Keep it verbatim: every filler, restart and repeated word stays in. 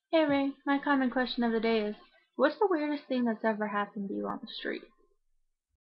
Hey Ray, my common question of the day is, what's the weirdest thing that's ever happened to you on the street?